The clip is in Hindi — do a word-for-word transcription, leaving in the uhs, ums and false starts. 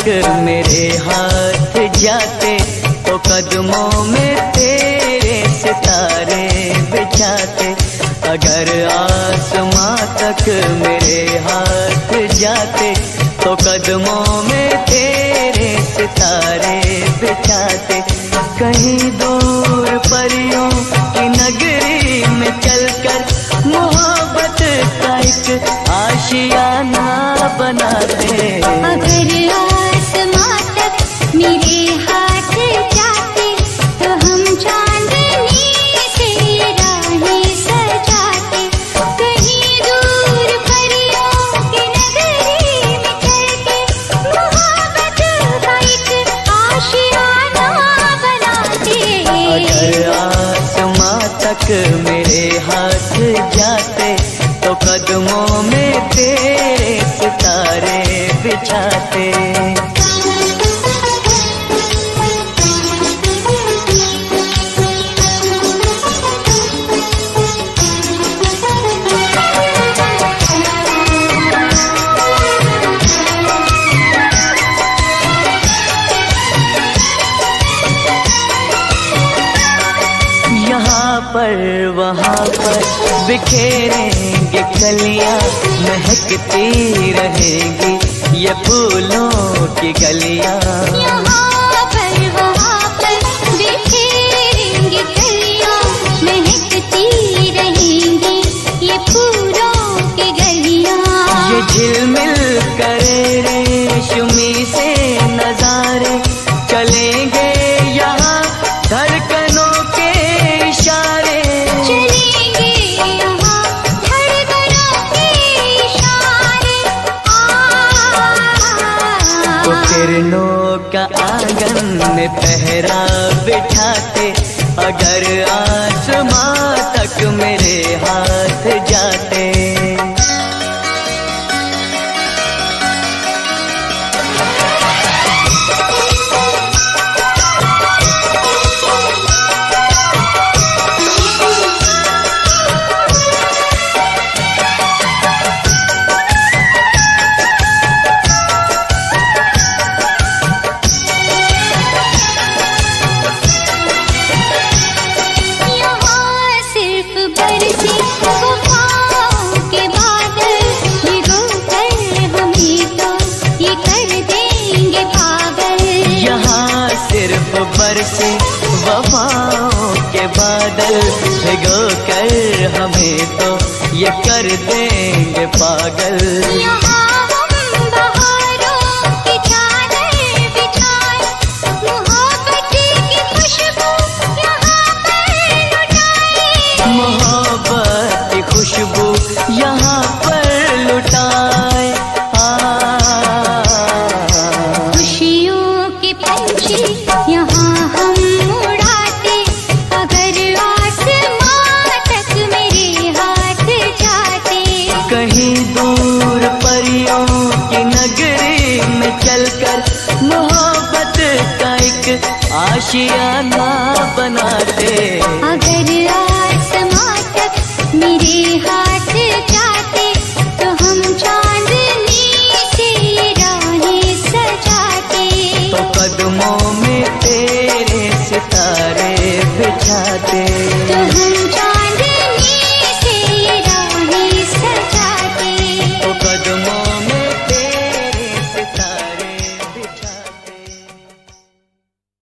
तक मेरे हाथ जाते, तो कदमों में तेरे सितारे बिछाते। अगर आसमां तक मेरे हाथ जाते, तो कदमों में तेरे सितारे बिछाते। कहीं दूर परियों की नगरी में चलकर मोहब्बत का एक आशियाना बनाते। अगर आसमां तक मेरे हाथ जाते, तो हम चांदनी से राहें सजाते। कहीं दूर परियों की नगरी में चलके मोहब्बत का एक आशियाना बनाते। अगर आसमां तक मेरे हाथ जाते, तो कदमों में तेरे सितारे बिछाते। यहाँ पर वहाँ पर बिखेरेंगे कलियाँ, महकती रहेंगी ये फूलों की गलियाँ। यहाँ पर वहाँ पर बिखेरेंगे कलियाँ, महकती रहेंगी ये फूलों की गलियाँ। ये झिलमिल करे रेशमी से नजारे, चलेंगे यहाँ धड़कनों के इशारे। चलेंगे यहाँ धड़कनों के इशारे। तो किरणों का आंगन में पहरा बिठाते, अगर आसमां तक मेरे हाथ जाते। बरसे वफाओं के बादल, भिगो कर हमें तो ये कर देंगे पागल। यहाँ हम बहारों की चादर बिछाए, मोहब्बत की खुशबू यहाँ पर लुटाए। मोहब्बत की खुशबू यहाँ पर लुटाए। खुशियों के पंछी यहाँ हम उड़ाते, अगर आसमां तक मेरे हाथ जाते। कहीं दूर परियों की नगरी में चलकर मोहब्बत का एक आशियाना बनाते।